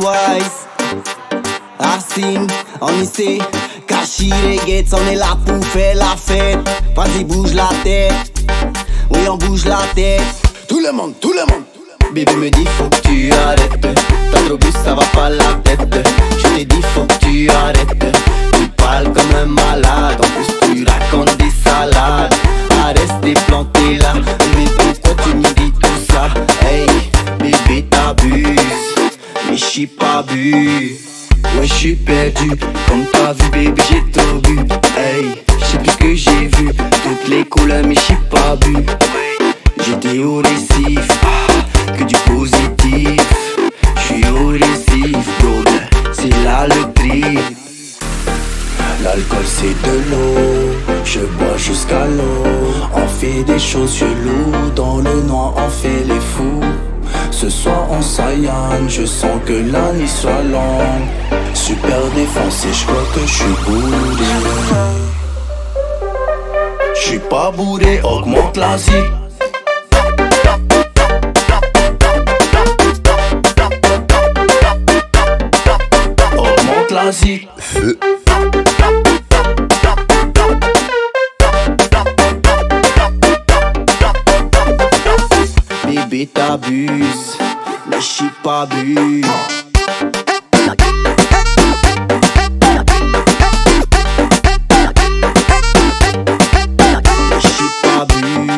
Wise, Arsine, on y sait. Kashi, les gates, on est là pour faire la fête. Vas-y, bouge la tête. Oui, on bouge la tête. Tout le monde, tout le monde. Bébé me dit faut que tu arrêtes. T'as trop bu, ça va pas la tête. Je t'ai dit faut que tu arrêtes. Tu parles comme un malade. En plus tu racontes des salades. À rester planté là. Mais pourquoi tu me dis tout ça? Hey, bébé t'abuses. Mais j'suis pas bu. Ouais, j'suis perdu. Comme t'as vu bébé j'ai trop bu. Hey, j'sais plus ce que j'ai vu. Toutes les couleurs mais j'suis pas bu. J'étais au récif, que du positif. J'suis au récif, brother. C'est là le trip. L'alcool c'est de l'eau, je bois jusqu'à l'eau. On fait des choses cheloues, dans le noir on fait les fous. Ce soir on s'aïane, je sens que la nuit soit longue. Super défoncé, je crois que je suis bourré. Je suis pas bourré, augmente la zik. Augmente la zik. Bébé t'abuses, mais j'suis pas bu. J'suis pas bu.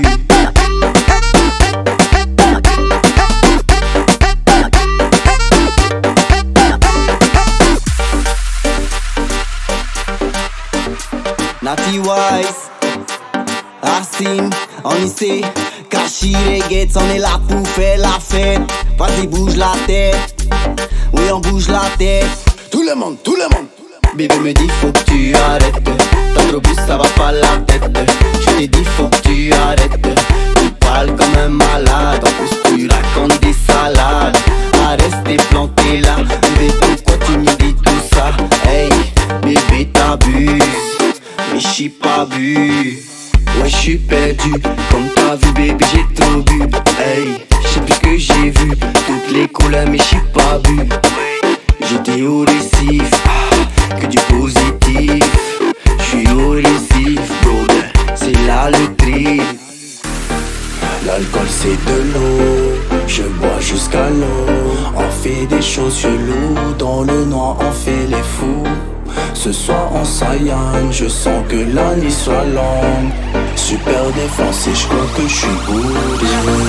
Natty Wise, Arsine, on y sait. Kashi, les gates, on est là pour faire la fête. Vas-y, bouge la tête. Oui, on bouge la tête. Tout le monde, tout le monde. Bébé me dit faut que tu arrêtes. T'as trop bu, ça va pas la tête. Je t'ai dit faut que tu arrêtes. Tu parles comme un malade. En plus tu racontes des salades. À rester planté là. Bébé pourquoi tu me dis tout ça? Hey, bébé t'abuses. Mais j'suis pas bu. Ouais, j'suis perdu. Comme t'as vu bébé j'ai trop bu. Hey, j'sais plus ce que j'ai vu. Toutes les couleurs mais j'suis pas bu. J'étais au récif, que du positif. J'suis au récif, brother. C'est là le trip. L'alcool c'est de l'eau, je bois jusqu'à l'eau. On fait des choses cheloues, dans le noir on fait les fous. Ce soir on s'aïane, je sens que la nuit soit longue. Super défoncé, je crois que je suis bourré.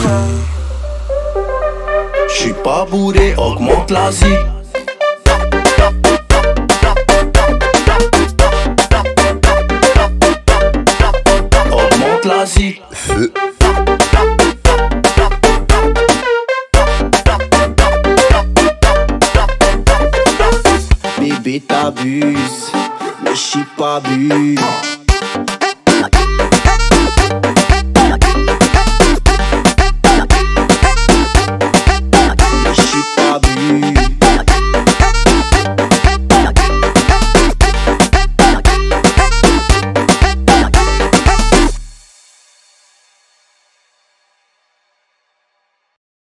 Je suis pas bourré, augmente la zik. Augmente la zik. Bébé t'abuses, mais j'suis pas bu.